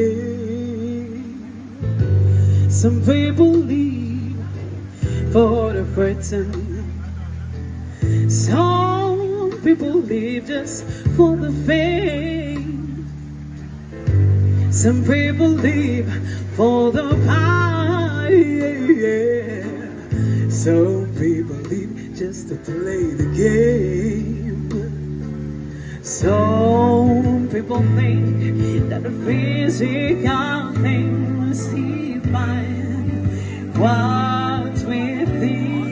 game. Some people leave for the fortune. Some people leave just for the fame. Some people leave for the power. Some people leave just to play the game. Some people think that the physical things define what's within.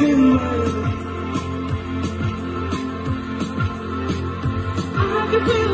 I can feel